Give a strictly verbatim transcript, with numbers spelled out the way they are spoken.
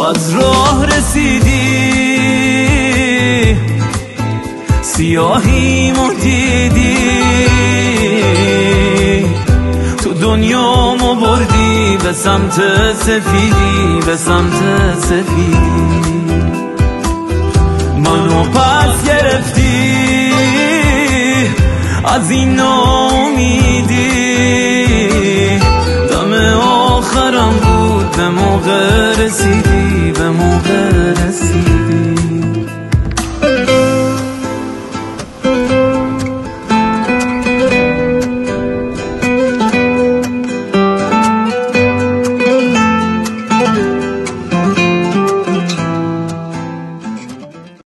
از راه رسیدی، سیاهیمو دیدی، تو دنیامو بردی به سمت سفیدی، به سمت سفیدی. منو پس گرفتی از این ناامیدی، دم آخرم بود به موقع رسیدی، به موقع